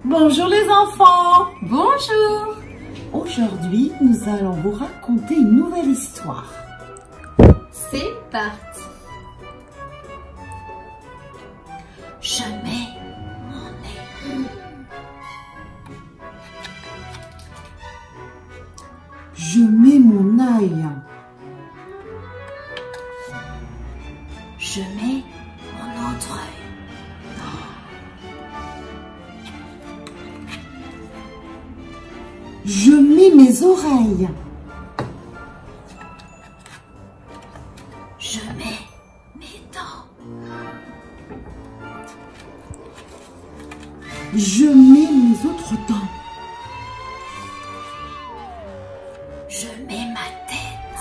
Bonjour les enfants. Bonjour. Aujourd'hui, nous allons vous raconter une nouvelle histoire. C'est parti. Je mets mon nez. Je mets mon ail. Je mets mon autre œil. Je mets mes oreilles. Je mets mes dents. Je mets mes autres dents. Je mets ma tête.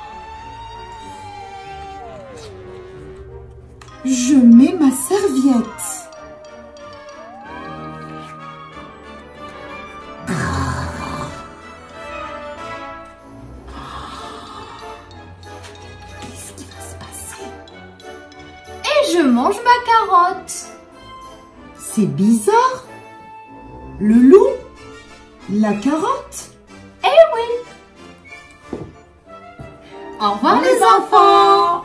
Je mets ma serviette. Qu'est-ce qui va se passer? Et je mange ma carotte. C'est bizarre. Le loup, la carotte. Eh oui. Au revoir les enfants.